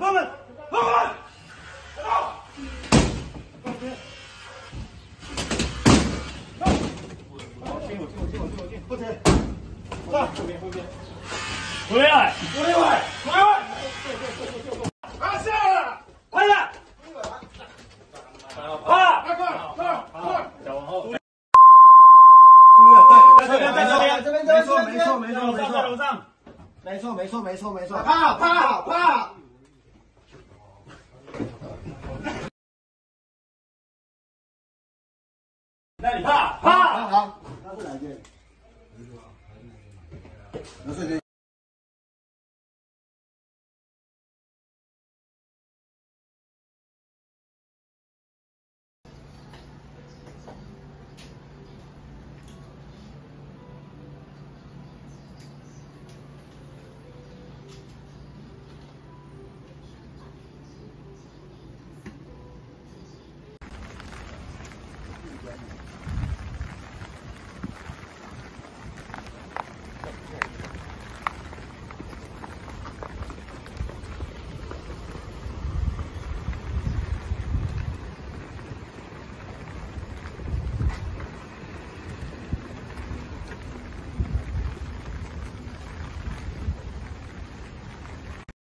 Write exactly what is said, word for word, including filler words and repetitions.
放稳，放稳，到，放边，到，好，听我，听我，听我，听我，听我，后退，到，后边，后边，回来，回来，回来。